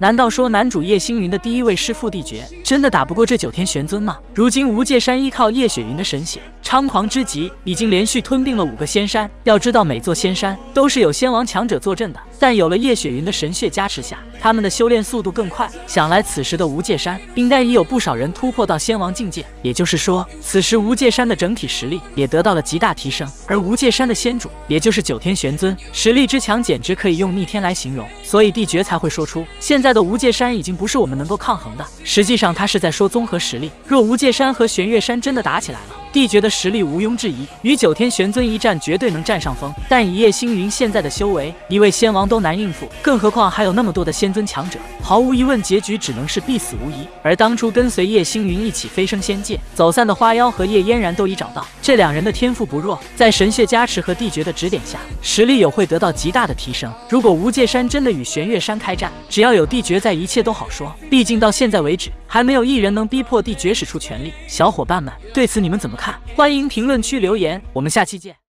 难道说男主叶星云的第一位师父帝诀真的打不过这9天玄尊吗？如今无界山依靠叶雪云的神血猖狂之极，已经连续吞并了5个仙山。要知道每座仙山都是有仙王强者坐镇的，但有了叶雪云的神血加持下，他们的修炼速度更快。想来此时的无界山应该已有不少人突破到仙王境界，也就是说，此时无界山的整体实力也得到了极大提升。而无界山的仙主，也就是9天玄尊，实力之强简直可以用逆天来形容，所以帝诀才会说出现在的无界山已经不是我们能够抗衡的。实际上他是在说综合实力，若无界山和玄月山真的打起来了，帝诀的实力毋庸置疑，与9天玄尊一战绝对能占上风。但以叶星云现在的修为，一位仙王都难应付，更何况还有那么多的仙尊强者，毫无疑问结局只能是必死无疑。而当初跟随叶星云一起飞升仙界走散的花妖和叶嫣然都已找到，这2人的天赋不弱，在神血加持和帝诀的指点下，实力也会得到极大的提升。如果无界山真的与玄月山开战，只要有帝诀在，一切都好说。毕竟到现在为止，还没有一人能逼迫帝诀使出全力。小伙伴们，对此你们怎么看？欢迎评论区留言，我们下期见。